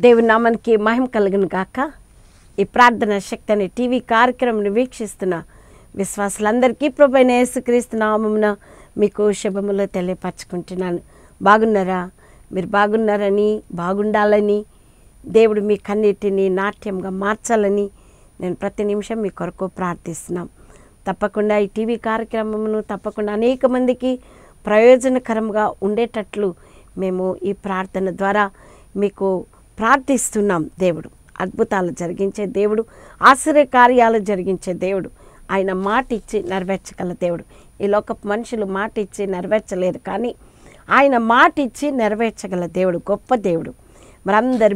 దేవుని నామానికి మహిమ కలుగును గాక. ఈ ప్రార్థన శక్తి అనే టీవీ కార్యక్రమం వీక్షిస్తున్న విశ్వాసులందరికీ ప్రభువైన యేసుక్రీస్తు నామమున మీకు శుభములు తెలియపరచుకుంటున్నాను. బాగున్నారా? మీరు బాగున్నారని, బాగుండాలని, దేవుడు మీ కన్నీటిని నాట్యంగా మార్చాలని నేను ప్రతి నిమిషం మీ కొరకు ప్రార్థిస్తున్నాం. తప్పకుండా ఈ టీవీ కార్యక్రమమును తప్పకుండా అనేక మందికి ప్రయోజనకరంగా ఉండేటట్లు మేము ఈ ప్రార్థన ద్వారా మీకు ప్రార్థిస్తున్నాం. దేవుడు అద్భుతాలు జరిగించే దేవుడు, ఆశ్చర్య కార్యాలు జరిగించే దేవుడు. ఆయన మాట ఇచ్చి నెరవేర్చగల దేవుడు. ఈ లోకపు మనుషులు మాట ఇచ్చి నెరవేర్చలేరు, కానీ ఆయన మాట ఇచ్చి నెరవేర్చగల దేవుడు, గొప్ప దేవుడు. మరి అందరు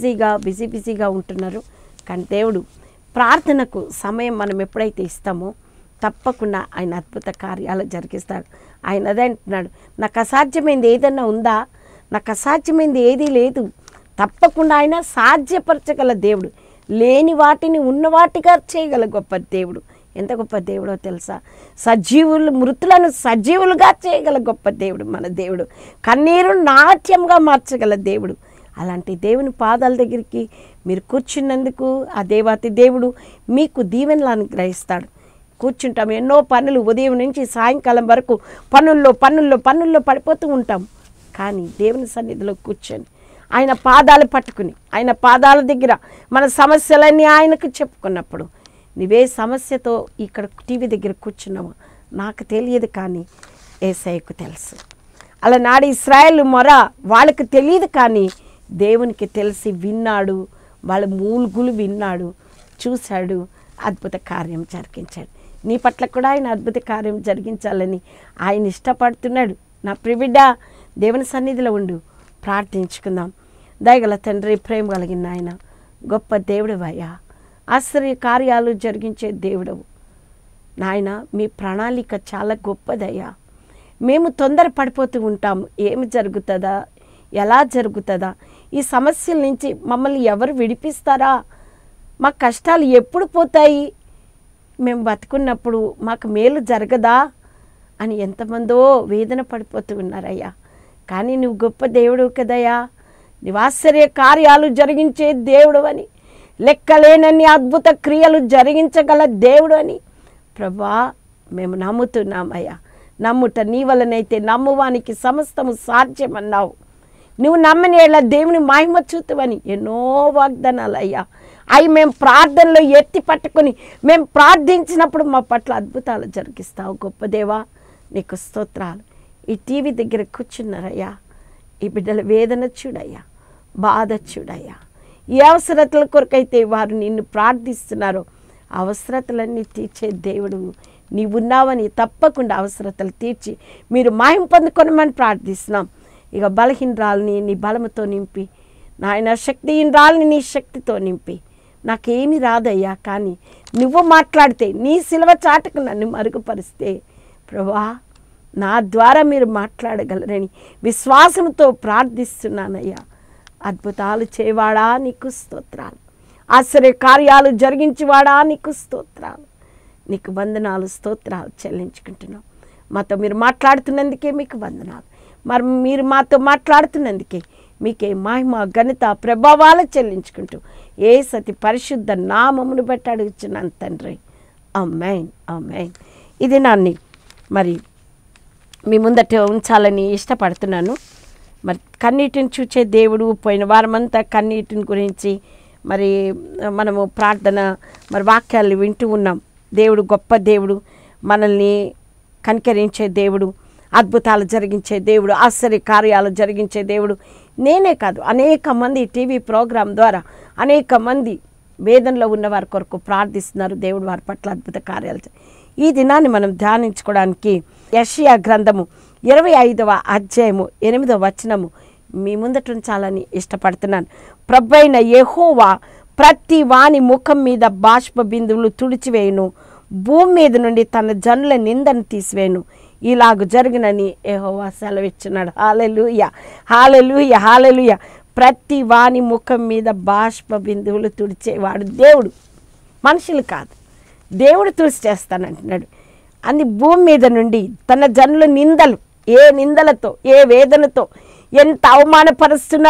బిజీగా ఉంటున్నారు, కానీ దేవుడు ప్రార్థనకు సమయం మనం ఎప్పుడైతే ఇస్తామో తప్పకుండా ఆయన అద్భుత కార్యాలు జరిగిస్తాడు. ఆయన అదే అంటున్నాడు, నాకు అసాధ్యమైంది ఏదన్నా ఉందా? నాకు అసాధ్యమైంది ఏదీ లేదు. తప్పకుండా ఆయన సాధ్యపరచగల దేవుడు, లేని వాటిని ఉన్నవాటిగా చేయగల గొప్ప దేవుడు. ఎంత గొప్ప దేవుడో తెలుసా? మృతులను సజీవులుగా చేయగల గొప్ప దేవుడు మన దేవుడు. కన్నీరు నాట్యంగా మార్చగల దేవుడు. అలాంటి దేవుని పాదాల దగ్గరికి మీరు కూర్చున్నందుకు ఆ దేవాతి దేవుడు మీకు దీవెనలు అనుగ్రహిస్తాడు. కూర్చుంటాం, ఎన్నో పనులు, ఉదయం నుంచి సాయంకాలం వరకు పనుల్లో పడిపోతూ ఉంటాం. కానీ దేవుని సన్నిధిలో కూర్చొని ఆయన పాదాలు పట్టుకుని ఆయన పాదాల దగ్గర మన సమస్యలన్నీ ఆయనకు చెప్పుకున్నప్పుడు, నువ్వే సమస్యతో ఇక్కడ టీవీ దగ్గర కూర్చున్నావో నాకు తెలియదు, కానీ యేసయ్యకు తెలుసు. అలనాడు ఇశ్రాయేలు మొర వాళ్ళకి తెలియదు, కానీ దేవునికి తెలిసి విన్నాడు. వాళ్ళ మూలుగులు విన్నాడు, చూశాడు, అద్భుత కార్యం జరిగించాడు. నీ పట్ల కూడా ఆయన అద్భుత కార్యం జరిగించాలని ఆయన ఇష్టపడుతున్నాడు. నా ప్రియబిడ్డ, దేవుని సన్నిధిలో ఉండు, ప్రార్థించుకుందాం. దయగల తండ్రి, ప్రేమ కలిగిన ఆయన, గొప్ప దేవుడవయ్యా, ఆశ్చర్య కార్యాలు జరిగించే దేవుడవు నాయన. మీ ప్రణాళిక చాలా గొప్పదయ్యా. మేము తొందర పడిపోతూ ఉంటాము, ఏమి జరుగుతుందా, ఎలా జరుగుతుందా, ఈ సమస్యల నుంచి మమ్మల్ని ఎవరు విడిపిస్తారా, మా కష్టాలు ఎప్పుడు పోతాయి, మేము బతుకున్నప్పుడు మాకు మేలు జరగదా అని ఎంతమందో వేదన పడిపోతూ ఉన్నారయ్యా. కానీ నువ్వు గొప్ప దేవుడు కదయ్యా. నువ్వు ఆశ్చర్య కార్యాలు జరిగించే దేవుడు అని, లెక్కలేనన్ని అద్భుత క్రియలు జరిగించగల దేవుడు అని ప్రభా మేము నమ్ముతున్నామయ్యా. నమ్ముట నీ వలనైతే నమ్మువానికి సమస్తము సాధ్యమన్నావు. నువ్వు నమ్మని ఏళ్ళ దేవుని మహిమ చూతువని ఎన్నో వాగ్దానాలు అయ్యా. అవి మేము ప్రార్థనలో ఎత్తి పట్టుకొని మేము ప్రార్థించినప్పుడు మా పట్ల అద్భుతాలు జరిగిస్తావు. గొప్ప దేవా, నీకు స్తోత్రాలు. ఈ టీవీ దగ్గర కూర్చున్నారయ్యా, ఈ బిడ్డల వేదన చూడయ్యా, బాధ చూడయ్యా. ఏ అవసరతల కొరకైతే వారు నిన్ను ప్రార్థిస్తున్నారో అవసరతలన్నీ తీర్చే దేవుడు నీవున్నావని, తప్పకుండా అవసరతలు తీర్చి మీరు మహిమ పొందుకొనమని ప్రార్థిస్తున్నాం. ఇక బలహీనరాలని నీ బలముతో నింపి, నాయన శక్తిహీనరాలని నీ శక్తితో నింపి, నాకేమీ రాదయ్యా, కానీ నువ్వు మాట్లాడితే, నీ సిలువ చాటుకు నన్ను మరుగుపరిస్తే ప్రభువా నా ద్వారా మీరు మాట్లాడగలరని విశ్వాసంతో ప్రార్థిస్తున్నానయ్యా. అద్భుతాలు చేయవాడా నీకు స్తోత్రాలు, ఆశ్చర్య కార్యాలు జరిగించేవాడా నీకు స్తోత్రాలు. నీకు వందనాలు, స్తోత్రాలు చెల్లించుకుంటున్నాం. మాతో మీరు మాట్లాడుతున్నందుకే మీకు వందనాలు. మరి మీరు మాతో మాట్లాడుతున్నందుకే మీకే మహిమ, ఘనత, ప్రభావాలు చెల్లించుకుంటూ ఏ సతి పరిశుద్ధ నామమును బట్టి అడుగుచున్నాను తండ్రి. ఆమేన్, ఆమేన్. ఇది నాన్ని మరి మీ ముందట ఉంచాలని ఇష్టపడుతున్నాను. మరి కన్నీటిని చూచే దేవుడు, పోయిన వారమంతా కన్నీటిని గురించి మరి మనము ప్రార్థన మరి వాక్యాలు వింటూ ఉన్నాం. దేవుడు గొప్ప దేవుడు, మనల్ని కనికరించే దేవుడు, అద్భుతాలు జరిగించే దేవుడు, ఆశ్చర్య కార్యాలు జరిగించే దేవుడు. నేనే కాదు, అనేక మంది టీవీ ప్రోగ్రాం ద్వారా అనేక మంది వేదనలో ఉన్న వారి కొరకు ప్రార్థిస్తున్నారు. దేవుడు వారి పట్ల అద్భుత కార్యాలు. ఈ దినాన్ని మనం ధ్యానించుకోవడానికి యెషయా గ్రంథము 25వ అధ్యాయము 8వ వచనము మీ ముందట ఉంచాలని ఇష్టపడుతున్నాను. ప్రభువైన యెహోవా ప్రతి వాని ముఖం మీద బాష్ప బిందువులు తుడిచివేయును, భూమి మీద నుండి తన జనుల నిందను తీసివేయును. ఇలాగ జరుగునని యెహోవా సెలవిచ్చున్నాడు. హల్లెలూయా, హల్లెలూయా, హల్లెలూయా. ప్రతి వాని ముఖం మీద బాష్ప బిందువులు తుడిచేవాడు దేవుడు, మనుషులు కాదు. దేవుడు తుడిచేస్తానంటున్నాడు. అని భూమి మీద నుండి తన జనుల నిందలు, ఏ నిందలతో, ఏ వేదనతో ఎంత అవమానపరుస్తున్నారో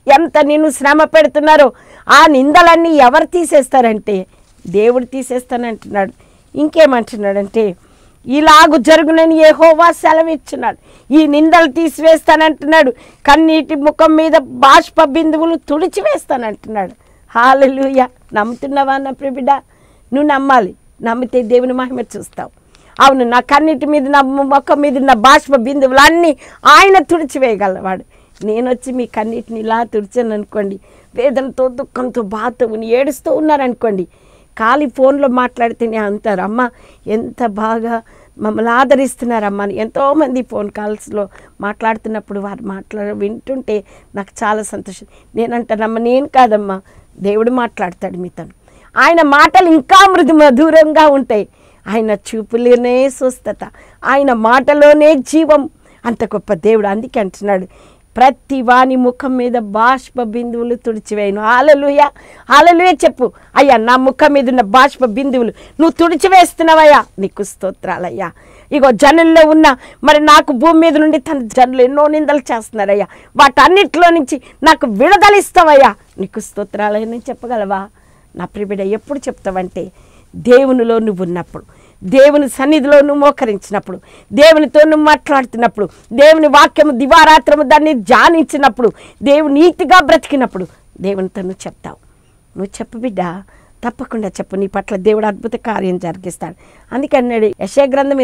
ఎంత నిన్ను శ్రమ పెడుతున్నారో ఆ నిందలన్నీ ఎవరు తీసేస్తారంటే దేవుడు తీసేస్తానంటున్నాడు. ఇంకేమంటున్నాడంటే ఇలాగు జరుగునని యెహోవా సెలవిచ్చున్నాడు. ఈ నిందలు తీసివేస్తానంటున్నాడు. కన్నీటి ముఖం మీద బాష్ప బిందువులు తుడిచివేస్తానంటున్నాడు. హల్లెలూయా. నమ్ముతున్నావా నా ప్రియబిడ్డ? నువ్వు నమ్మాలి. నమ్మితే దేవుని మహిమ చూస్తావు. అవును, నా కన్నీటి మీద నా ముఖం మీద నా బాష్ప బిందువులు అన్నీ ఆయన తుడిచివేయగలవాడు. నేను వచ్చి మీ కన్నీటిని ఇలా తుడిచాను అనుకోండి, వేదనతో దుఃఖంతో బాధతో ఏడుస్తూ ఉన్నారనుకోండి, ఖాళీ ఫోన్లో మాట్లాడితేనే అంటారు, అమ్మ ఎంత బాగా మమ్మల్ని ఆదరిస్తున్నారమ్మా అని. ఎంతోమంది ఫోన్ కాల్స్లో మాట్లాడుతున్నప్పుడు వారు వింటుంటే నాకు చాలా సంతోషం. నేనంటానమ్మా, నేను కాదమ్మా, దేవుడు మాట్లాడతాడు మీతో. ఆయన మాటలు ఇంకా మధురంగా ఉంటాయి. ఆయన చూపులోనే స్వస్థత, ఆయన మాటలోనే జీవం. అంత గొప్ప దేవుడు. అందుకే అంటున్నాడు, ప్రతి వాని ముఖం మీద బాష్ప బిందువులు తుడిచివేయను. హల్లెలూయా, హల్లెలూయా చెప్పు. అయ్యా, నా ముఖం మీద ఉన్న బాష్ప బిందువులు నువ్వు తుడిచివేస్తున్నావయ్యా, నీకు స్తోత్రాలయ్యా. ఇగో జనుల్లో ఉన్న మరి నాకు భూమి మీద నుండి తన జనులు ఎన్నో నిందలు చేస్తున్నారయ్యా, వాటన్నిటిలో నుంచి నాకు విడుదలిస్తావయ్యా, నీకు స్తోత్రాలయ్యా. నేను చెప్పగలవా నా ప్రియబిడ్డ? ఎప్పుడు చెప్తావంటే దేవునిలో నువ్వు ఉన్నప్పుడు, దేవుని సన్నిధిలో నువ్వు మోకరించినప్పుడు, దేవునితో నువ్వు మాట్లాడుతున్నప్పుడు, దేవుని వాక్యము దివారాత్రము దాన్ని ధ్యానించినప్పుడు, దేవుని నీతిగా బ్రతికినప్పుడు దేవునితో నువ్వు చెప్తావు. నువ్వు చెప్పు బిడ్డ, తప్పకుండా చెప్పు. నీ పట్ల దేవుడు అద్భుత కార్యం జరిగిస్తాడు. అందుకే అన్నాడు యెషయా గ్రంథం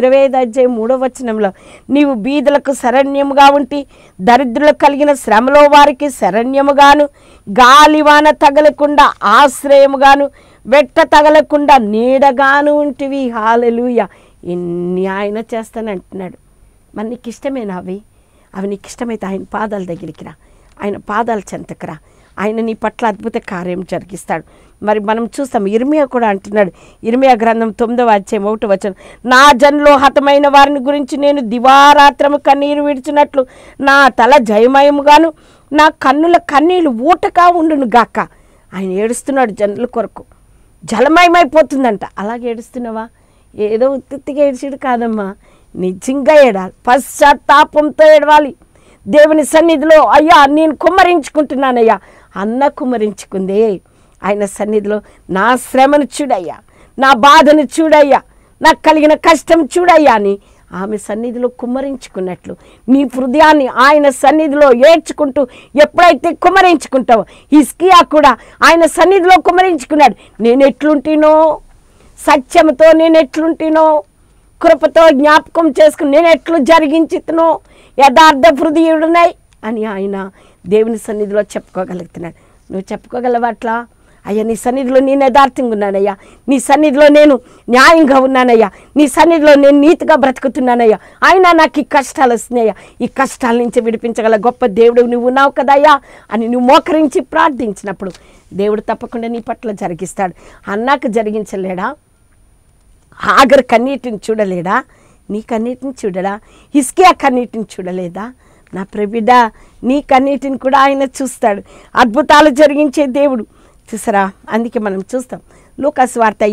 25:3 నీవు బీదలకు శరణ్యముగా ఉంటి, దరిద్రులకు కలిగిన శ్రమలో వారికి శరణ్యముగాను, గాలివాన తగలకుండా ఆశ్రయముగాను, వెట్ట తగలకుండా నీడగాను ఉంటివి. హల్లెలూయా. ఎన్ని ఆయన చేస్తానంటున్నాడు. మరి నీకు ఇష్టమేనా అవి నీకు ఇష్టమైతే ఆయన పాదాల దగ్గరికి రా, ఆయన పాదాల చెంతకు రా. ఆయన నీ పట్ల అద్భుత కార్యం జరిగిస్తాడు. మరి మనం చూస్తాం, ఇర్మియా కూడా అంటున్నాడు. ఇర్మియా గ్రంథం 9:1 నా జనులో హతమైన వారిని గురించి నేను దివారాత్రము కన్నీరు విడిచినట్లు నా తల జయమయముగాను, నా కన్నుల కన్నీళ్ళు ఊటగా ఉండును గాక. ఆయన ఏడుస్తున్నాడు జనుల కొరకు. జలమయమైపోతుందంట. అలాగే ఏడుస్తున్నావా? ఏదో ఉత్తిగా ఏడ్చిడు కాదమ్మా, నిజంగా ఏడాలి, పశ్చాత్తాపంతో ఏడవాలి. దేవుని సన్నిధిలో అయ్యా నేను కుమ్మరించుకుంటున్నానయ్యా అన్న కుమ్మరించుకుందే. ఆయన సన్నిధిలో నా శ్రమను చూడయ్యా, నా బాధను చూడయ్యా, నాకు కలిగిన కష్టం చూడయ్యా అని ఆమె సన్నిధిలో కుమ్మరించుకున్నట్లు నీ హృదయాన్ని ఆయన సన్నిధిలో ఏడ్చుకుంటూ ఎప్పుడైతే కుమ్మరించుకుంటావో, హిజ్కియా కూడా ఆయన సన్నిధిలో కుమ్మరించుకున్నాడు. నేను ఎట్లుంటినో, సత్యంతో నేను ఎట్లుంటినో, కృపతో జ్ఞాపకం చేసుకుని నేను ఎట్లు జరిగించుతునో, యథార్థ హృదయుడునై అని ఆయన దేవుని సన్నిధిలో చెప్పుకోగలుగుతున్నాడు. నువ్వు చెప్పుకోగలవా అట్లా? అయ్యా నీ సన్నిధిలో నేను యథార్థంగా ఉన్నానయ్యా, నీ సన్నిధిలో నేను న్యాయంగా ఉన్నానయ్యా, నీ సన్నిధిలో నేను నీతిగా బ్రతుకుతున్నానయ్యా, అయినా నాకు ఈ కష్టాలు వస్తున్నాయ్యా, ఈ కష్టాల నుంచి విడిపించగల గొప్ప దేవుడు నువ్వు ఉన్నావు కదయ్యా అని నువ్వు మోకరించి ప్రార్థించినప్పుడు దేవుడు తప్పకుండా నీ పట్ల జరిగిస్తాడు. అన్నాకు జరిగించలేడా? హాగరు కన్నీటిని చూడలేడా? నీ కన్నీటిని చూడడా? హిజ్కియా కన్నీటిని చూడలేదా? నా ప్రియబిడ్డ, నీ కన్నీటిని కూడా ఆయన చూస్తాడు. అద్భుతాలు జరిగించే దేవుడు. చూసారా? అందుకే మనం చూస్తాం లూకాసు వార్త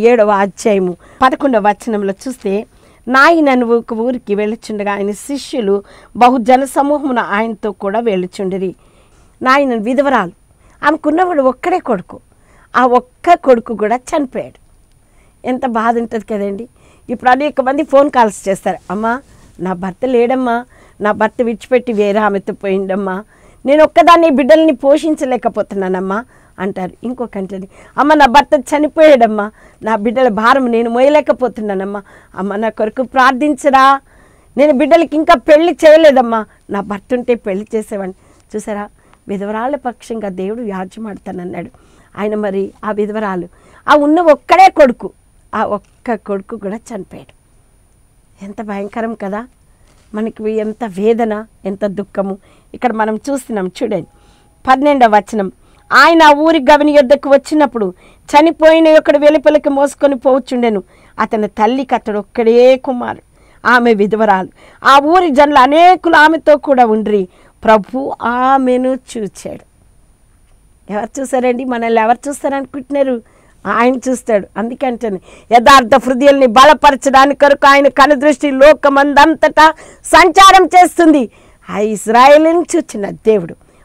7:11 చూస్తే, నాయన ఒక ఊరికి వెళ్ళుచుండగా ఆయన శిష్యులు బహుజన సమూహమున ఆయనతో కూడా వెళ్ళుచుండిరి. నాయన విధవరాలు, ఆమెకున్నవాడు ఒక్కడే కొడుకు. ఆ ఒక్క కొడుకు కూడా చనిపోయాడు. ఎంత బాధ ఉంటుంది కదండి. ఇప్పుడు అనేక మంది ఫోన్ కాల్స్ చేస్తారు, అమ్మా నా భర్త లేడమ్మా, నా భర్త విడిచిపెట్టి వేరే ఆమెతో పోయిండమ్మా, నేను ఒక్కదాన్ని బిడ్డల్ని పోషించలేకపోతున్నానమ్మా అంటారు. ఇంకొకంటది, అమ్మ నా భర్త చనిపోయాడమ్మా, నా బిడ్డల భారం నేను మోయలేకపోతున్నానమ్మా, అమ్మ నా కొరకు ప్రార్థించరా, నేను బిడ్డలకి ఇంకా పెళ్లి చేయలేదమ్మా, నా భర్త ఉంటే పెళ్లి చేసేవాడిని. చూసారా? విధవరాళ్ళ పక్షంగా దేవుడు వ్యాజ్యమాడతానన్నాడు ఆయన. మరి ఆ విధవరాలు, ఆ ఉన్న ఒక్కడే కొడుకు, ఆ ఒక్క కొడుకు కూడా చనిపోయాడు. ఎంత భయంకరం కదా! మనకి ఎంత వేదన, ఎంత దుఃఖము. ఇక్కడ మనం చూస్తున్నాం చూడండి 12 ఆయన ఆ ఊరి గవిని యొద్దకు వచ్చినప్పుడు చనిపోయిన ఒకడు వెలుపలికి మోసుకొని పోవచ్చుండెను. అతని తల్లికి అతడు ఒక్కడే కుమారుడు, ఆమె విధవరాలు. ఆ ఊరి జనులు అనేకులు ఆమెతో కూడా ఉండ్రి. ప్రభు ఆమెను చూచాడు. ఎవరు చూసారండి? మనల్ని ఎవరు చూస్తారనుకుంటున్నారు? ఆయన చూస్తాడు. అందుకంటే యథార్థ హృదయాల్ని బలపరచడానికి కొరకు ఆయన కనుదృష్టి లోకమందంతటా సంచారం చేస్తుంది. ఆ ఇశ్రాయేలుని చూచిన దేవుడు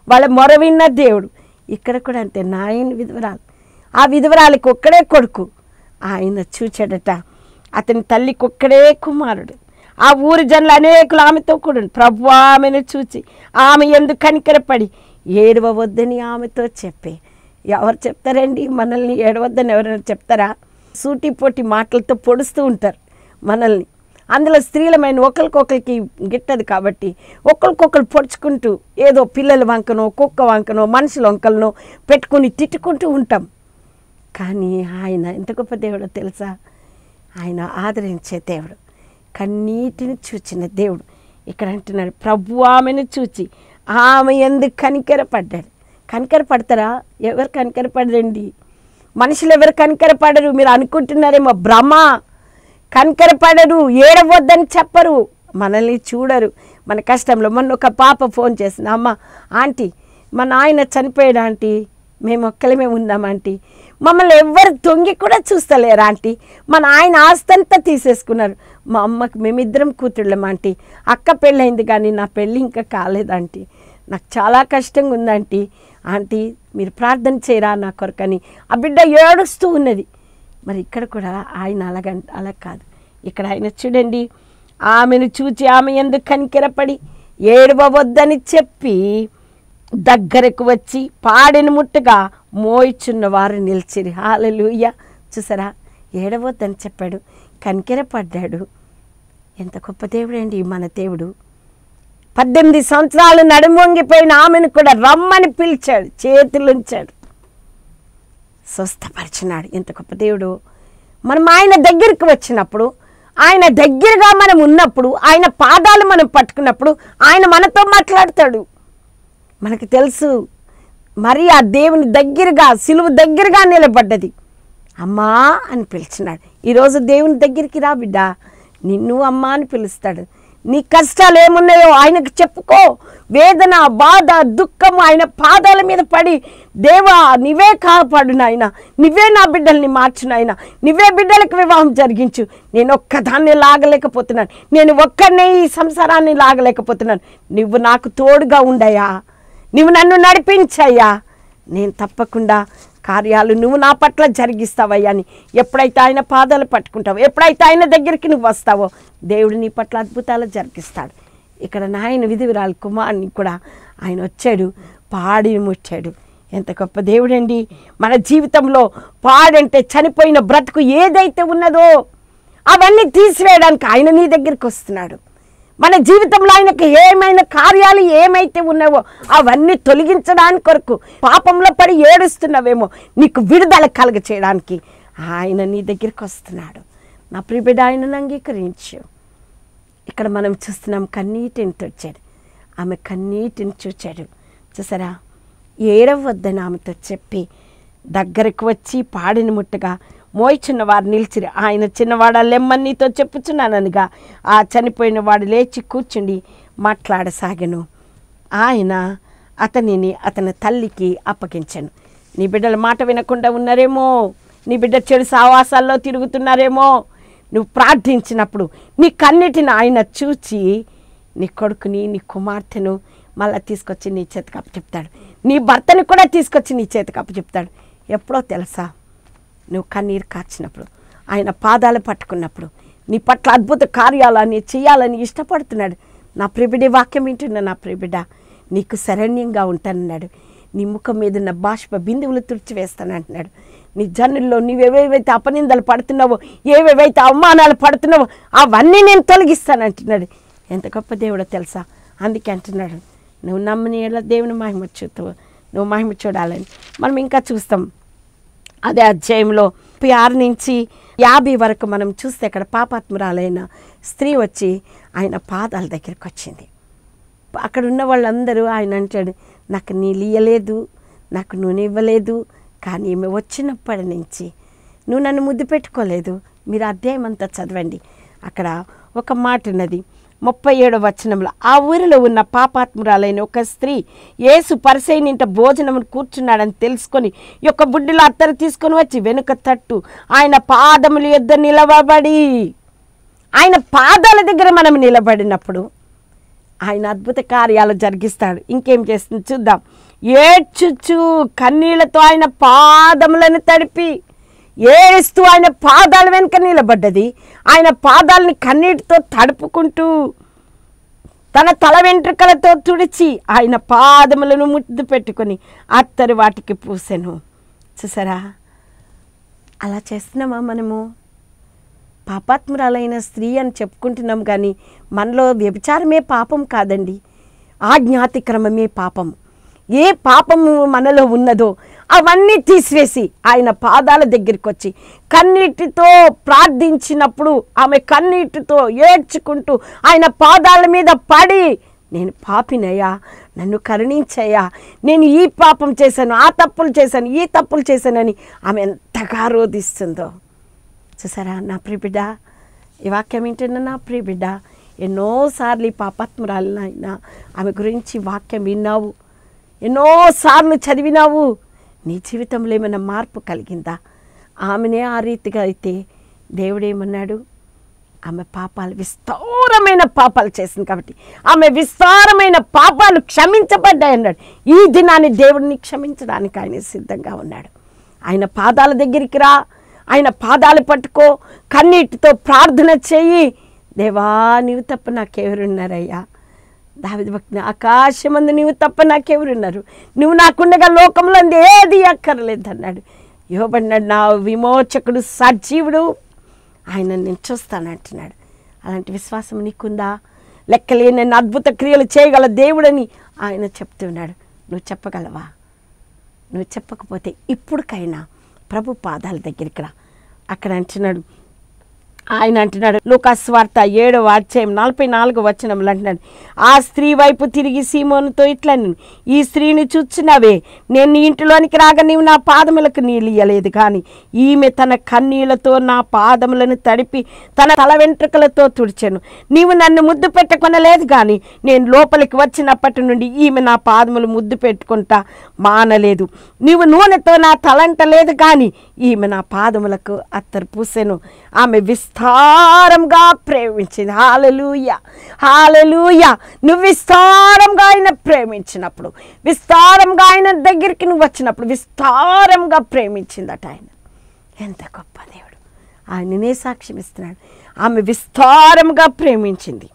వాళ్ళ మొర విన్న దేవుడు. ఇక్కడ కూడా అంతే, నాయన విధవరాలు, ఆ విధవరాలికి ఒక్కడే కొడుకు, ఆయన చూచాడట. అతని తల్లికి ఒక్కడే కుమారుడు. ఆ ఊరి జనులు అనేకులు ఆమెతో కూడా ప్రభు ఆమెను చూచి ఆమె ఎందుకు కనికరపడి ఏడవద్దని ఆమెతో చెప్పే. ఎవరు చెప్తారండి మనల్ని ఏడవద్దని? ఎవరైనా చెప్తారా? సూటిపోటి మాటలతో పొడుస్తూ ఉంటారు మనల్ని. అందులో స్త్రీలమైన ఒకరికొకరికి గిట్టదు కాబట్టి ఒకరికొకరు పొడుచుకుంటూ ఏదో పిల్లల వంకనో కుక్క వంకనో మనుషుల వంకలనో పెట్టుకుని తిట్టుకుంటూ ఉంటాం. కానీ ఆయన ఎంత గొప్ప దేవుడో తెలుసా? ఆయన ఆదరించే దేవుడు, కన్నీటిని చూచిన దేవుడు. ఇక్కడ అంటున్నాడు, ప్రభు ఆమెను చూచి ఆమె ఎందుకు కనికరపడ్డాడు. కనికరపడతారా? ఎవరు కనికరపడరండి. మనుషులు ఎవరు కనికరపడరు. మీరు అనుకుంటున్నారేమో భ్రమ. కనికరపడరు, ఏడవద్దని చెప్పరు, మనల్ని చూడరు మన కష్టంలో. మొన్న ఒక పాప ఫోన్ చేసింది, అమ్మ ఆంటీ మా నాయన చనిపోయాడు ఆంటీ, మేము ఒక్కలమే ఉన్నాం ఆంటీ, మమ్మల్ని ఎవ్వరు తొంగి కూడా చూస్తలేరు ఆంటీ, మా నాయన ఆస్తంతా తీసేసుకున్నారు, మా అమ్మకి మేమిద్దరం కూతుళ్ళం ఆంటీ, అక్క పెళ్ళయింది కానీ నా పెళ్ళి ఇంకా కాలేదు ఆంటీ, నాకు చాలా కష్టంగా ఉందంటీ, ఆంటీ మీరు ప్రార్థన చేయరా నా కొరకని ఆ బిడ్డ ఏడుస్తూ ఉన్నది. మరి ఇక్కడ కూడా ఆయన అలా కాదు. ఇక్కడ ఆయన చూడండి, ఆమెను చూచి ఆమె ఎందుకు కనికెరపడి ఏడవద్దని చెప్పి దగ్గరకు వచ్చి పాడెను ముట్టగా మోయిచున్న వారు నిలిచిరి. హల్లెలూయా. చూసారా, ఏడవద్దని చెప్పాడు, కనికెరపడ్డాడు. ఎంత గొప్ప దేవుడు అండి మన దేవుడు. 18 సంవత్సరాలు నడుమొంగిపోయిన ఆమెను కూడా రమ్మని పిలిచాడు, చేతులుంచాడు, స్వస్థపరిచినాడు. ఎంత గొప్ప దేవుడు. మనం ఆయన దగ్గరికి వచ్చినప్పుడు, ఆయన దగ్గరగా మనం ఉన్నప్పుడు, ఆయన పాదాలు మనం పట్టుకున్నప్పుడు ఆయన మనతో మాట్లాడతాడు. మనకు తెలుసు, మరి ఆ దేవుని దగ్గరగా సిలువ దగ్గరగా నిలబడ్డది, అమ్మా అని పిలిచినాడు. ఈరోజు దేవుని దగ్గరికి రా బిడ్డ, నిన్ను అమ్మా అని పిలుస్తాడు. నీ కష్టాలు ఏమున్నాయో ఆయనకు చెప్పుకో. వేదన, బాధ, దుఃఖం ఆయన పాదాల మీద పడి, దేవా నీవే కాపాడు నాయన, నువ్వే నా బిడ్డల్ని మార్చు నాయన, నువ్వే బిడ్డలకు వివాహం జరిగించు, నేను ఒక్కదాన్ని లాగలేకపోతున్నాను, నేను ఒక్కనే ఈ సంసారాన్ని లాగలేకపోతున్నాను, నువ్వు నాకు తోడుగా ఉండయా, నువ్వు నన్ను నడిపించయ్యా, నేను తప్పకుండా కార్యాలు నువ్వు నా పట్ల జరిగిస్తావయ్యా అని ఎప్పుడైతే ఆయన పాదాలు పట్టుకుంటావో, ఎప్పుడైతే ఆయన దగ్గరికి నువ్వు వస్తావో, దేవుడు నీ పట్ల అద్భుతాలు జరిగిస్తాడు. ఇక్కడ నాయన విధురాలు కుమారుని కూడా ఆయన వచ్చాడు, పాడి ముట్టాడు. ఎంత గొప్ప దేవుడండి. మన జీవితంలో పాడంటే చనిపోయిన బ్రతుకు ఏదైతే ఉన్నదో అవన్నీ తీసివేయడానికి ఆయన నీ దగ్గరికి వస్తున్నాడు. మన జీవితంలో ఆయనకు ఏమైనా కార్యాలు ఏమైతే ఉన్నావో అవన్నీ తొలగించడానికి కొరకు, పాపంలో పడి ఏడుస్తున్నావేమో నీకు విడుదల కలుగ చేయడానికి ఆయన నీ దగ్గరికి వస్తున్నాడు. నా ప్రియబిడ్డ, ఆయనను అంగీకరించు. ఇక్కడ మనం చూస్తున్నాం, కన్నీటిని తుడిచాడు, ఆమె కన్నీటిని చూచాడు. చూసారా, ఏడవద్దని ఆమెతో చెప్పి దగ్గరకు వచ్చి పాడిని ముట్టగా మోయిచున్న వారు నిలిచిరి. ఆయన చిన్నవాడ లెమ్మని నీతో చెప్పుచున్నాననగా ఆ చనిపోయిన వాడు లేచి కూర్చుండి మాట్లాడసాగెను. ఆయన అతనిని అతని తల్లికి అప్పగించాను. నీ బిడ్డల మాట వినకుండా ఉన్నారేమో, నీ బిడ్డ చెడు సావాసాల్లో తిరుగుతున్నారేమో, నువ్వు ప్రార్థించినప్పుడు నీ కన్నిటిని ఆయన చూచి నీ కొడుకుని, నీ కుమార్తెను మళ్ళీ తీసుకొచ్చి నీ చేతికి అప్పచెప్తాడు. నీ భర్తని కూడా తీసుకొచ్చి నీ చేతికి అప్పచెప్తాడు. ఎప్పుడో తెలుసా, నువ్వు కన్నీరు కార్చినప్పుడు, ఆయన పాదాలు పట్టుకున్నప్పుడు నీ పట్ల అద్భుత కార్యాలని చేయాలని ఇష్టపడుతున్నాడు. నా ప్రియబిడ్డ వాక్యం వింటున్నా, నా ప్రియబిడ్డ నీకు శరణ్యంగా ఉంటానన్నాడు. నీ ముఖం మీద ఉన్న బాష్ప బిందువులు తుడిచివేస్తానంటున్నాడు. నీ జనుల్లో నీవేవేవైతే అపనిందలు పడుతున్నావో, ఏవేవైతే అవమానాలు పడుతున్నావో అవన్నీ నేను తొలగిస్తానంటున్నాడు. ఎంత గొప్ప దేవుడో తెలుసా. అందుకే అంటున్నాడు, నువ్వు నమ్మని ఎలా దేవుని మహిమ చూస్తావు, నువ్వు మహిమ చూడాలని. మనం ఇంకా చూస్తాం అదే అధ్యాయంలో 6 నుంచి 50 వరకు మనం చూస్తే అక్కడ పాపాత్మురాలైన స్త్రీ వచ్చి ఆయన పాదాల దగ్గరికి వచ్చింది. అక్కడ ఉన్న వాళ్ళందరూ ఆయన అంటాడు, నాకు నీళ్ళు ఇవ్వలేదు, నాకు నూనె ఇవ్వలేదు, కానీ ఈమె వచ్చినప్పటి నుంచి నువ్వు నన్ను ముద్దు పెట్టుకోలేదు. మీరు అధ్యాయం అంతా చదవండి. అక్కడ ఒక మాట ఉన్నది 37వ వచనంలో, ఆ ఊరిలో ఉన్న పాపాత్మురాలైన ఒక స్త్రీ యేసు పరిసయ్యునింట భోజనమును కూర్చున్నాడని తెలుసుకొని యొక్క బుడ్డిలో అత్తరు తీసుకొని వచ్చి వెనుక తట్టు ఆయన పాదముల యొద్ద నిలవబడి, ఆయన పాదాల దగ్గర మనం నిలబడినప్పుడు ఆయన అద్భుత కార్యాలు జరిగిస్తాడు. ఇంకేం చేస్తుంది చూద్దాం. ఏడ్చుచు కన్నీళ్లతో ఆయన పాదములను తడిపి ఏడుస్తూ ఆయన పాదాల వెనుక నిలబడ్డది. ఆయన పాదాలని కన్నీటితో తడుపుకుంటూ తన తల వెంట్రుకలతో తుడిచి ఆయన పాదములను ముద్దు పెట్టుకొని అత్తరు వాటికి పూసెను. చూసారా, అలా చేస్తున్నామా మనము? పాపాత్మురాలైన స్త్రీ అని చెప్పుకుంటున్నాం, కానీ మనలో వ్యభిచారమే పాపం కాదండి, ఆజ్ఞాతిక్రమమే పాపం. ఏ పాపము మనలో ఉన్నదో అవన్నీ తీసివేసి ఆయన పాదాల దగ్గరికి వచ్చి కన్నీటితో ప్రార్థించినప్పుడు ఆమె కన్నీటితో ఏడ్చుకుంటూ ఆయన పాదాల మీద పడి, నేను పాపినయ్యా, నన్ను కరుణించయ్యా, నేను ఈ పాపం చేశాను, ఆ తప్పులు చేశాను, ఈ తప్పులు చేశానని ఆమె ఎంతగా రోధిస్తుందో చూసారా. నా ప్రియబిడ్డ, ఈ వాక్యం వింటున్న నా ప్రియబిడ్డ, ఎన్నోసార్లు ఈ పాపాత్మురాలైనా ఆమె గురించి వాక్యం విన్నావు, ఎన్నోసార్లు చదివినావు. నీ జీవితంలో ఏమైనా మార్పు కలిగిందా? ఆమెనే ఆ రీతిగా అయితే దేవుడేమన్నాడు? ఆమె పాపాలు విస్తారమైన పాపాలు చేసింది కాబట్టి ఆమె విస్తారమైన పాపాలు క్షమించబడ్డాయి అన్నాడు. ఈ దినాన్ని దేవుడిని క్షమించడానికి ఆయన సిద్ధంగా ఉన్నాడు. ఆయన పాదాల దగ్గరికి రా, ఆయన పాదాలు పట్టుకో, కన్నీటితో ప్రార్థన చెయ్యి. దేవా, నీవు తప్ప నాకెవరున్నారయ్యా? దావీదు భక్తుని, ఆకాశమందు నీవు తప్ప నాకెవరున్నారు? నువ్వు నాకుండగా లోకంలో ఏది అక్కర్లేదు అన్నాడు. యోబన్నాడు, నా విమోచకుడు సజీవుడు, ఆయన నేను చూస్తానంటున్నాడు. అలాంటి విశ్వాసం నీకుందా? లెక్కలేని అద్భుత క్రియలు చేయగల దేవుడని ఆయన చెప్తున్నాడు. నువ్వు చెప్పగలవా? నువ్వు చెప్పకపోతే ఇప్పుడుకైనా ప్రభు పాదాల దగ్గరికి రా. అక్కడ అంటున్నాడు, ఆయన అంటున్నాడు, లూకాసు వార్త 7వ అధ్యాయం 44వ వచనంలో అంటున్నాడు, ఆ స్త్రీ వైపు తిరిగి సీమోనుతో ఇట్లా, ఈ స్త్రీని చూచున్నావే, నేను నీ ఇంటిలోనికి రాగా నీవు నా పాదములకు నీళ్ళు ఇయ్యలేదు, కానీ ఈమె తన కన్నీళ్లతో నా పాదములను తడిపి తన తల వెంట్రుకలతో తుడిచెను. నీవు నన్ను ముద్దు పెట్టుకొనలేదు, కానీ నేను లోపలికి వచ్చినప్పటి నుండి ఈమె నా పాదములు ముద్దు పెట్టుకుంటా మానలేదు. నీవు నూనెతో నా తలంటలేదు, కానీ ఈమె నా పాదములకు అత్తరు పూసెను. ఆమె విస్తారంగా ప్రేమించింది. హల్లెలూయా, హల్లెలూయా. నువ్వు విస్తారంగా ఆయన ప్రేమించినప్పుడు, విస్తారంగా ఆయన దగ్గరికి నువ్వు వచ్చినప్పుడు విస్తారంగా ప్రేమించిందట ఆయన. ఎంత గొప్ప దేవుడు! ఆయననే సాక్ష్యం ఇస్తున్నాడు. ఆమె విస్తారంగా ప్రేమించింది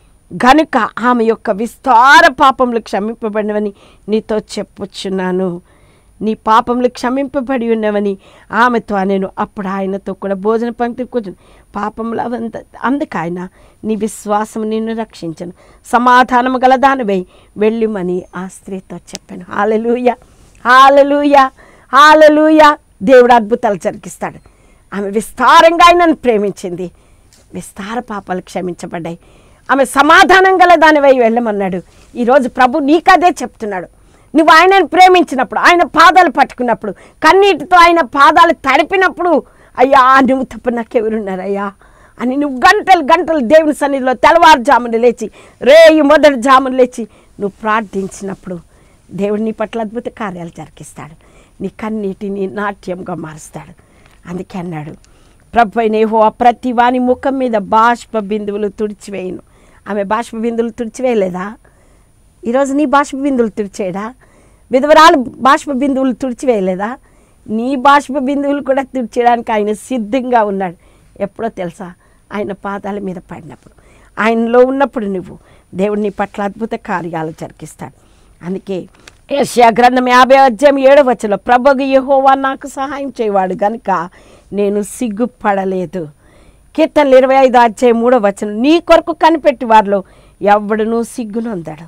గనుక ఆమె యొక్క విస్తార పాపములు క్షమింపబడినవని నీతో చెప్పుచున్నాను. నీ పాపములు క్షమింపబడి ఉన్నవని ఆమెతో నేను. అప్పుడు ఆయనతో కూడా భోజన పంక్తి కూర్చుని, పాపములు అందుకు ఆయన, నీ విశ్వాసం నిన్ను రక్షించను, సమాధానము గల దానివై వెళ్ళిమని ఆ స్త్రీతో చెప్పాను. హల్లెలూయా, హల్లెలూయా, హల్లెలూయా. దేవుడు అద్భుతాలు జరిగిస్తాడు. ఆమె విస్తారంగా ఆయనను ప్రేమించింది, విస్తార పాపాలు క్షమించబడ్డాయి. ఆమె సమాధానం గల దానివై వెళ్ళమన్నాడు. ఈరోజు ప్రభు నీకదే చెప్తున్నాడు. నువ్వు ఆయనను ప్రేమించినప్పుడు, ఆయన పాదాలు పట్టుకున్నప్పుడు, కన్నీటితో ఆయన పాదాలు తడిపినప్పుడు, అయ్యా నువ్వు తప్ప నాకెవరున్నారయ్యా అని నువ్వు గంటలు గంటలు దేవుని సన్నిధిలో తెల్లవారుజామున లేచి, రేయి మొదటి జామున లేచి నువ్వు ప్రార్థించినప్పుడు దేవుడు నీ పట్ల అద్భుత కార్యాలు జరిగిస్తాడు. నీ కన్నీటిని నాట్యంగా మారుస్తాడు. అందుకే అన్నాడు, ప్రభు అయిన యెహోవా ప్రతి వాని ముఖం మీద బాష్ప బిందువులు తుడిచివేయను. ఆమె బాష్ప బిందువులు తుడిచివేయలేదా? ఈరోజు నీ బాష్ప బిందువులు తుడిచేయడా? విధవరాలు బాష్ప బిందువులు తుడిచివేయలేదా? నీ బాష్ప బిందువులు కూడా తుడిచేయడానికి ఆయన సిద్ధంగా ఉన్నాడు. ఎప్పుడో తెలుసా? ఆయన పాదాల మీద పడినప్పుడు, ఆయనలో ఉన్నప్పుడు నువ్వు దేవుడు నీ పట్ల అద్భుత కార్యాలు జరిగిస్తాడు. అందుకే యెషయా గ్రంథం 50వ అధ్యాయం 7వ వచనంలో, ప్రభువు యెహోవా నాకు సహాయం చేయవాడు గనుక నేను సిగ్గుపడలేదు. కీర్తనలు 25వ అధ్యాయం 3వ వచనం, నీ కొరకు కనిపెట్టి వారిలో ఎవడునూ సిగ్గునొందడు.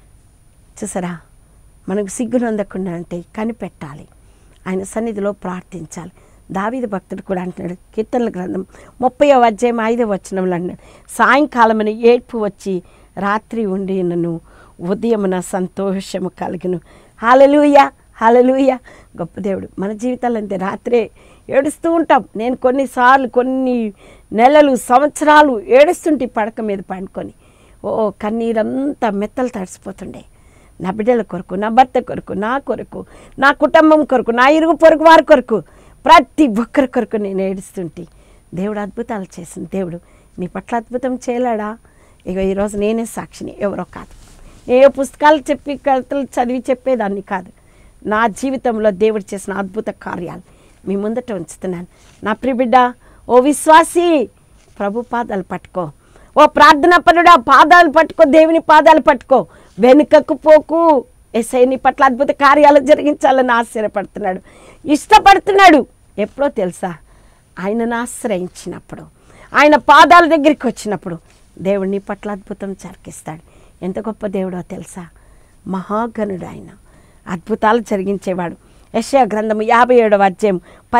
చూసారా, మనకు సిగ్గునొందకుండా అంటే కనిపెట్టాలి, ఆయన సన్నిధిలో ప్రార్థించాలి. దావీదు భక్తుడు కూడా అంటున్నాడు, కీర్తనల గ్రంథం 30వ అధ్యాయం 5వ వచనంలో అంటున్నాడు, సాయంకాలమని ఏడ్పు వచ్చి రాత్రి ఉండి నన్ను ఉదయమున సంతోషము కలిగిను. హల్లెలూయా, హల్లెలూయా. గొప్ప దేవుడు. మన జీవితాలు అంతే, రాత్రే ఏడుస్తూ ఉంటాం. నేను కొన్నిసార్లు కొన్ని నెలలు సంవత్సరాలు ఏడుస్తుంటే పడక మీద పండుకొని కన్నీరంతా మెత్తలు తడిసిపోతుండే. నా బిడ్డల కొరకు, నా భర్త కొరకు, నా కొరకు, నా కుటుంబం కొరకు, నా ఇరుగు పొరుగు వారి కొరకు, ప్రతి ఒక్కరి కొరకు నేను ఏడుస్తుంటే దేవుడు అద్భుతాలు చేసిన దేవుడు నీ పట్ల అద్భుతం చేయలేడా? ఇక ఈరోజు నేనే సాక్షిని, ఎవరో కాదు. ఏ పుస్తకాలు చెప్పి కథలు చదివి చెప్పేదాన్ని కాదు. నా జీవితంలో దేవుడు చేసిన అద్భుత కార్యాలు మీ ముందట ఉంచుతున్నాను. నా ప్రియబిడ్డ, ఓ విశ్వాసి, ప్రభు పాదాలు పట్టుకో. ఓ ప్రార్థన పరుడా, పాదాలు పట్టుకో, దేవుని పాదాలు పట్టుకో. వెనుకకు పోకు. యేసయ్య నీ పట్ల అద్భుత కార్యాలు జరిగించాలని ఆశ్చర్యపడుతున్నాడు, ఇష్టపడుతున్నాడు. ఎప్పుడో తెలుసా? ఆయనను ఆశ్రయించినప్పుడు, ఆయన పాదాల దగ్గరికి వచ్చినప్పుడు దేవుడు నీ పట్ల అద్భుతం జరిగిస్తాడు. ఎంత గొప్ప దేవుడో తెలుసా? మహాగణుడు ఆయన, అద్భుతాలు జరిగించేవాడు. యెషయా గ్రంథము 57వ అధ్యాయం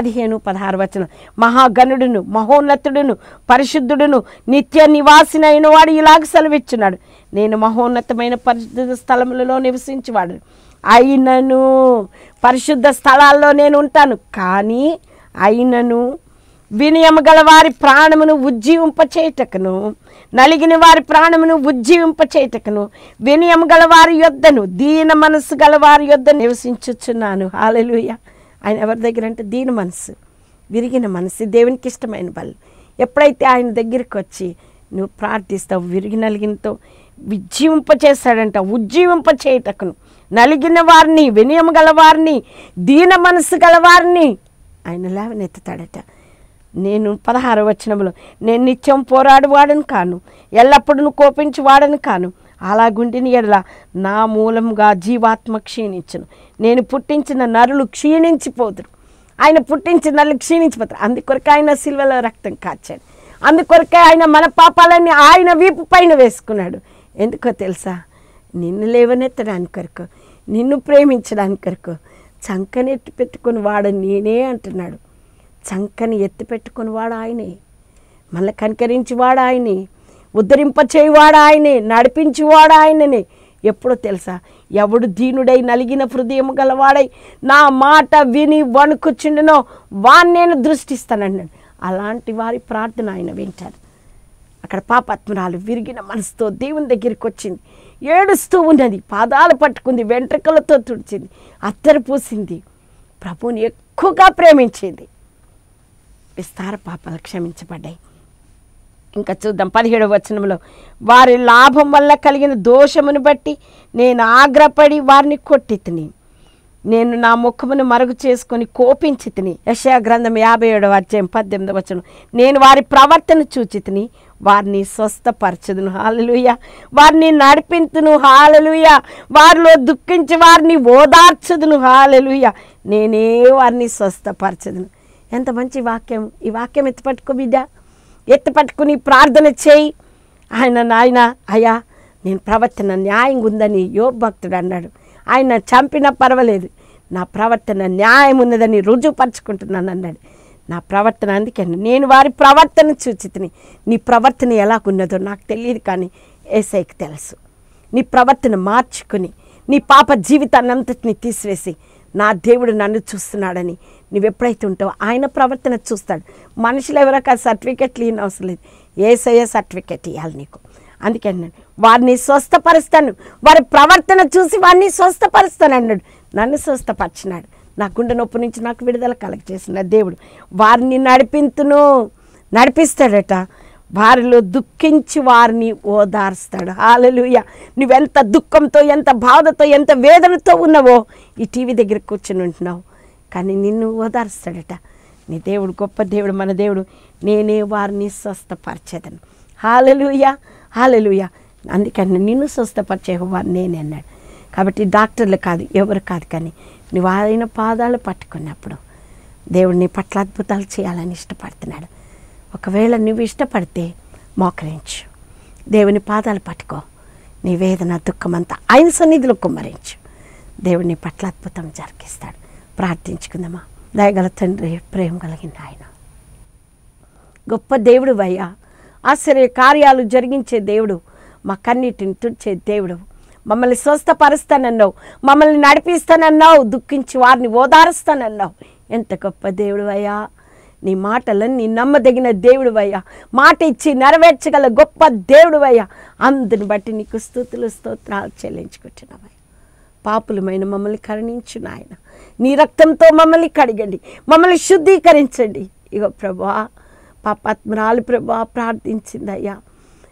15-16 వచనం. మహాగణుడును, మహోన్నతుడును, పరిశుద్ధుడును, నిత్య నివాసినైన వాడు ఇలాగ సెలవిచ్చున్నాడు, నేను మహోన్నతమైన పరిశుద్ధ స్థలములలో నివసించేవాడు. అయినను పరిశుద్ధ స్థలాల్లో నేను ఉంటాను, కానీ అయినను వినయము గల వారి ప్రాణమును ఉజ్జీవింపచేయుటకును, నలిగిన వారి ప్రాణమును ఉజ్జీవింపచేయుటకును, వినయము గల వారి యొద్దను, దీన మనస్సు గల వారి యొద్ద నివసించుచున్నాను. హల్లెలూయా. ఆయన ఎవరి దగ్గర అంటే దీన మనసు, విరిగిన మనసు, దేవునికి ఇష్టమైన వాళ్ళు. ఎప్పుడైతే ఆయన దగ్గరికి వచ్చి నువ్వు ప్రార్థిస్తావు, విరిగి నలిగినతో ఉజ్జీవింపచేస్తాడంట. ఉజ్జీవింపచేయుటకును, నలిగిన వారిని, వినయము గల వారిని, దీన మనస్సు గల వారిని ఆయన లేవనెత్తుతాడట. నేను 16వ వచనంలో, నేను నిత్యం పోరాడువాడని కాను, ఎల్లప్పుడూ కోపించువాడని కాను, అలాగుండిని ఎడల నా మూలంగా జీవాత్మ క్షీణించును. నేను పుట్టించిన నరులు క్షీణించిపోదురు. ఆయన పుట్టించిన నరులు క్షీణించిపోతారు. అందుకొరకే ఆయన సిల్వలో రక్తం కాచాడు. అందుకొరకే ఆయన మన పాపాలన్నీ ఆయన వీపు పైన వేసుకున్నాడు. ఎందుకో తెలుసా? నిన్ను లేవనెత్తడానికి కొరకు, నిన్ను ప్రేమించడానికి కొరకు. చంకని ఎత్తి పెట్టుకుని వాడు నేనే అంటున్నాడు. చంకని ఎత్తి పెట్టుకుని వాడు ఆయనే, మళ్ళీ కనికరించేవాడు ఆయనే, ఉద్ధరింపచేయువాడు ఆయనే, నడిపించేవాడు ఆయననే. ఎప్పుడో తెలుసా? ఎవడు దీనుడై నలిగిన హృదయం గలవాడై నా మాట విని వణుకుచుండునో వాణ్ణి నేను దృష్టిస్తానన్నాడు. అలాంటి వారి ప్రార్థన ఆయన వింటాడు. అక్కడ పాపాత్మురాలు విరిగిన మనసుతో దేవుని దగ్గరికి వచ్చింది, ఏడుస్తూ ఉన్నది, పాదాలు పట్టుకుంది, వెంట్రుకలతో తుడిచింది, అత్తరు పూసింది, ప్రభువుని ఎక్కువగా ప్రేమించింది. విస్తార పాపాలు క్షమించబడ్డాయి. ఇంకా చూద్దాం 17వ వచనంలో, వారి లాభం వల్ల కలిగిన దోషమును బట్టి నేను ఆగ్రపడి వారిని కొట్టి తిని, నేను నా ముఖమును మరుగు చేసుకొని కోపించి తిని. యెషయా గ్రంథం 57వ అధ్యాయం 18వ వచనం, నేను వారి ప్రవర్తన చూచి తిని వారిని స్వస్థపరచదును. హల్లెలూయా. వారిని నడిపించును. హల్లెలూయా. వారిలో దుఃఖించి వారిని ఓదార్చదును. హల్లెలూయా. నేనే వారిని స్వస్థపరచదును. ఎంత మంచి వాక్యం! ఈ వాక్యం ఎత్తిపట్టుకో బిడ్డ, ఎత్తిపట్టుకుని ప్రార్థన చేయి. నాయన అయ్యా, నేను ప్రవర్తన న్యాయంగా ఉందని యోబు భక్తుడు అన్నాడు. ఆయన చంపినా పర్వాలేదు, నా ప్రవర్తన న్యాయం ఉన్నదని రుజువుపరుచుకుంటున్నాను అన్నాడు. నా ప్రవర్తన, అందుకే నేను వారి ప్రవర్తన చూచితిని. నీ ప్రవర్తన ఎలాగున్నదో నాకు తెలియదు, కానీ యేసయ్యకి తెలుసు. నీ ప్రవర్తన మార్చుకుని నీ పాప జీవితాన్ని అంతటిని తీసివేసి నా దేవుడు నన్ను చూస్తున్నాడని నువ్వు ఎప్పుడైతే ఉంటావో ఆయన ప్రవర్తన చూస్తాడు. మనుషులు ఎవరో కాదు సర్టిఫికెట్లు ఇవ్వని అవసరం లేదు, యేసయ్య సర్టిఫికెట్ ఇవ్వాలి నీకు. అందుకే అన్నాడు వారిని స్వస్థపరుస్తాను, వారి ప్రవర్తన చూసి వారిని స్వస్థపరుస్తాను అన్నాడు. నన్ను స్వస్థపరిచినాడు. నా గుండె నొప్పి నుంచి నాకు విడుదల కలగజేసిన దేవుడు వారిని నడిపిస్తాడట. వారిలో దుఃఖించి వారిని ఓదార్స్తాడు. హల్లెలూయా. నువ్వెంత దుఃఖంతో, ఎంత బాధతో, ఎంత వేదనతో ఉన్నావో ఈ టీవీ దగ్గర కూర్చొని ఉంటున్నావు, కానీ నిన్ను ఓదార్స్తాడట. నీ దేవుడు గొప్ప దేవుడు, మన దేవుడు. నేనే వారిని స్వస్థపరిచేదను. హల్లెలూయా, హల్లెలూయా. అందుకని నిన్ను స్వస్థపరిచే వారు నేనే అన్నాడు. కాబట్టి డాక్టర్లు కాదు, ఎవరు కాదు, కానీ నువ్వు ఆయన పాదాలు పట్టుకున్నప్పుడు దేవుడు నీ పట్ల అద్భుతాలు చేయాలని ఇష్టపడుతున్నాడు. ఒకవేళ నువ్వు ఇష్టపడితే మోకరించు, దేవుని పాదాలు పట్టుకో, నీ వేదన దుఃఖమంతా ఆయన సన్నిధిలో కుమ్మరించు. దేవుని పట్ల అద్భుతం జరిగిస్తాడు. ప్రార్థించుకుందామా. దయగల తండ్రి, ప్రేమ కలిగిన ఆయన, గొప్ప దేవుడు అయ్యా, ఆశ్చర్య కార్యాలు జరిగించే దేవుడు, మా కన్నీటిని తుడిచే దేవుడు, మమ్మల్ని స్వస్థపరుస్తానన్నావు, మమ్మల్ని నడిపిస్తానన్నావు, దుఃఖించి వారిని ఓదారుస్తానన్నావు. ఎంత గొప్ప దేవుడు అయ్యా. నీ మాటలన్నీ నమ్మదగిన దేవుడు అయ్యా, మాట ఇచ్చి నెరవేర్చగల గొప్ప దేవుడు అయ్యా. అందుని బట్టి నీకు స్తుతులు స్తోత్రాలు చెల్లించుకుంటున్నావయ్యా. పాపులమైన మమ్మల్ని కరుణించు నాయన. నీ రక్తంతో మమ్మల్ని కడిగండి, మమ్మల్ని శుద్ధీకరించండి. ఇగో ప్రభువా, పాపాత్మరాలు ప్రభువా ప్రార్థించిందయ్యా,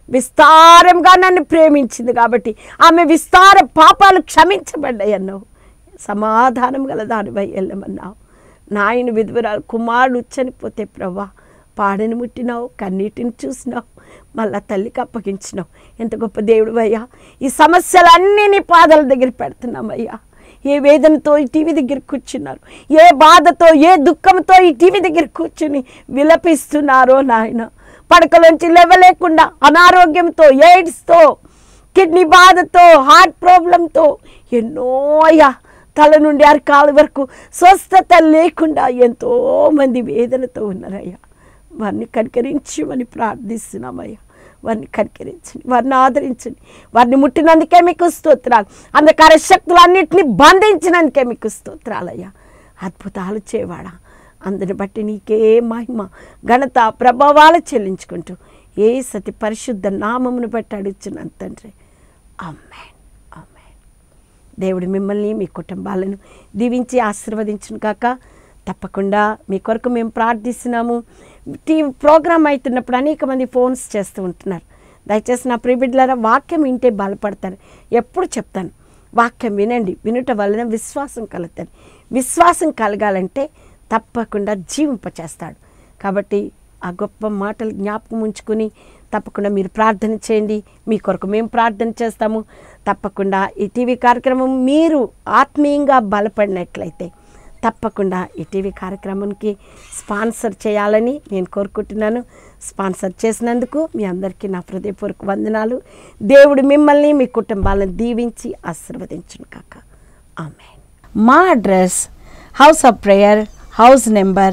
విస్తారంగా నన్ను ప్రేమించింది కాబట్టి ఆమె విస్తార పాపాలు క్షమించబడ్డాయి అన్నావు. సమాధానం గల దానిపై వెళ్ళమన్నావు. నాయన విధవరాలు కుమారుడు చనిపోతే ప్రభా పాడని ముట్టినావు, కన్నీటిని చూసినావు, మళ్ళా తల్లికి అప్పగించినావు. ఎంత గొప్ప దేవుడు అయ్యా. ఈ సమస్యలన్నీ నీ పాదాల దగ్గర పెడుతున్నామయ్యా. ఏ వేదనతో ఈ టీవీ దగ్గర కూర్చున్నారు, ఏ బాధతో ఏ దుఃఖంతో ఈ టీవీ దగ్గర కూర్చుని విలపిస్తున్నారో నాయన. పడకలోంచి లేవలేకుండా అనారోగ్యంతో, ఎయిడ్స్తో, కిడ్నీ బాధతో, హార్ట్ ప్రాబ్లంతో ఎన్నో అయ్యా తల నుండి అరకాల వరకు స్వస్థత లేకుండా ఎంతోమంది వేదనతో ఉన్నారయ్యా. వారిని కనికరించమని ప్రార్థిస్తున్నామయ్యా. వారిని కనికరించండి, వారిని ఆదరించండి. వారిని ముట్టినందుకే మీకు స్తోత్రాలు. అంధకార శక్తులన్నింటినీ బంధించినందుకే మీకు స్తోత్రాలయ్యా. అద్భుతాలు చేయవాడా, అందుని బట్టి నీకే మహిమ ఘనత ప్రభావాలు చెల్లించుకుంటూ ఏ సతి పరిశుద్ధ నామమును బట్టి అడుగుచున్నాను తండ్రి. ఆమేన్, ఆమేన్. దేవుడు మిమ్మల్ని మీ కుటుంబాలను దీవించి ఆశీర్వదించును కాక. తప్పకుండా మీ కొరకు మేము ప్రార్థిస్తున్నాము. టీవీ ప్రోగ్రామ్ అవుతున్నప్పుడు అనేక మంది ఫోన్స్ చేస్తూ ఉంటున్నారు. దయచేసి నా ప్రియబిడ్డలారా, వాక్యం వింటే బలపడతారు. ఎప్పుడు చెప్తాను, వాక్యం వినండి, వినుట వలన విశ్వాసం కలుగుతుంది. విశ్వాసం కలగాలంటే తప్పకుండా జీవింపచేస్తాడు. కాబట్టి ఆ గొప్ప మాటలు జ్ఞాపకం ఉంచుకుని తప్పకుండా మీరు ప్రార్థన చేయండి. మీ కొరకు మేము ప్రార్థన చేస్తాము. తప్పకుండా ఈ టీవీ కార్యక్రమం మీరు ఆత్మీయంగా బలపడినట్లయితే తప్పకుండా ఈ టీవీ కార్యక్రమానికి స్పాన్సర్ చేయాలని నేను కోరుకుంటున్నాను. స్పాన్సర్ చేసినందుకు మీ అందరికీ నా హృదయపూర్వక వందనాలు. దేవుడు మిమ్మల్ని మీ కుటుంబాలను దీవించి ఆశీర్వదించును కాక. ఆమేన్. మా address house of prayer, house number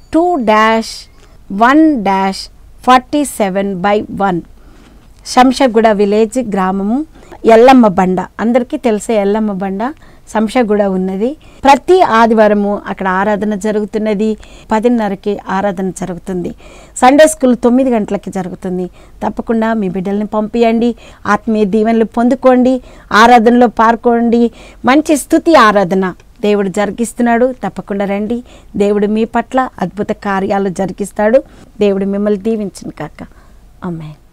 2-1-47/1, Shamshiguda village, గ్రామము ఎల్లమ్మ బండ. అందరికీ తెలిసే ఎల్లమ్మ బండ శంషగూడ ఉన్నది. ప్రతి ఆదివారము అక్కడ ఆరాధన జరుగుతున్నది. 10:30కి ఆరాధన జరుగుతుంది. సండే స్కూల్ 9 గంటలకి జరుగుతుంది. తప్పకుండా మీ బిడ్డల్ని పంపించండి, ఆత్మీయ దీవెనలు పొందుకోండి, ఆరాధనలో పాల్గొండి. మంచి స్తుతి ఆరాధన దేవుడు జరిగిస్తున్నాడు. తప్పకుండా రండి. దేవుడు మీ పట్ల అద్భుత కార్యాలు జరిగిస్తాడు. దేవుడు మిమ్మల్ని దీవించును కాక. ఆమేన్.